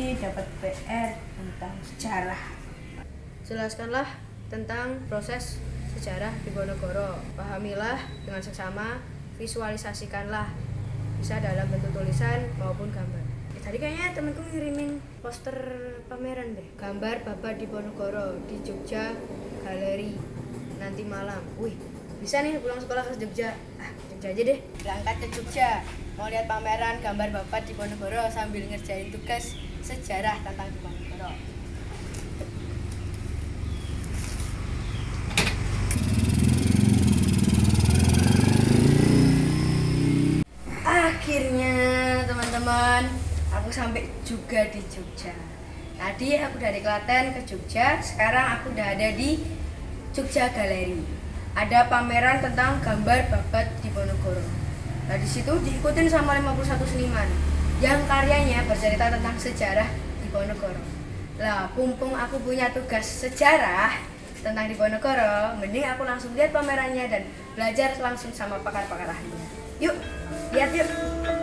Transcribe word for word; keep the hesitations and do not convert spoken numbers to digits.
ini dapat P R tentang sejarah. Jelaskanlah tentang proses sejarah Diponegoro. Pahamilah dengan seksama, visualisasikanlah bisa dalam bentuk tulisan maupun gambar. Eh, tadi kayaknya temanku ngirimin poster pameran deh. Gambar Babat Diponegoro di Jogja Galeri nanti malam. Wih, bisa nih pulang sekolah ke Jogja. Ah, Jogja aja deh. Berangkat ke Jogja, mau lihat pameran gambar Babat Diponegoro sambil ngerjain tugas sejarah tentang Diponegoro. Akhirnya teman-teman, aku sampai juga di Jogja. Tadi aku dari Klaten ke Jogja, sekarang aku udah ada di Jogja Galeri. Ada pameran tentang gambar Babat Diponegoro. Nah, di situ diikutin sama lima puluh satu seniman yang karyanya bercerita tentang sejarah Diponegoro. Lah, mumpung aku punya tugas sejarah tentang Diponegoro, mending aku langsung lihat pamerannya dan belajar langsung sama pakar-pakar ahlinya. Yuk, lihat yuk.